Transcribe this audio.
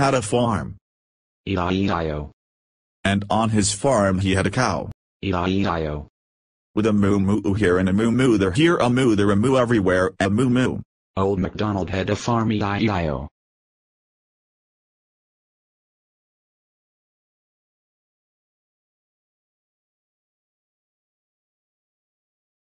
had a farm. E-I-E-I-O. And on his farm he had a cow. E-I-E-I-O. With a moo moo here and a moo moo there, here a moo there, a moo everywhere, a moo moo. Old McDonald had a farm. E-I-E-I-O.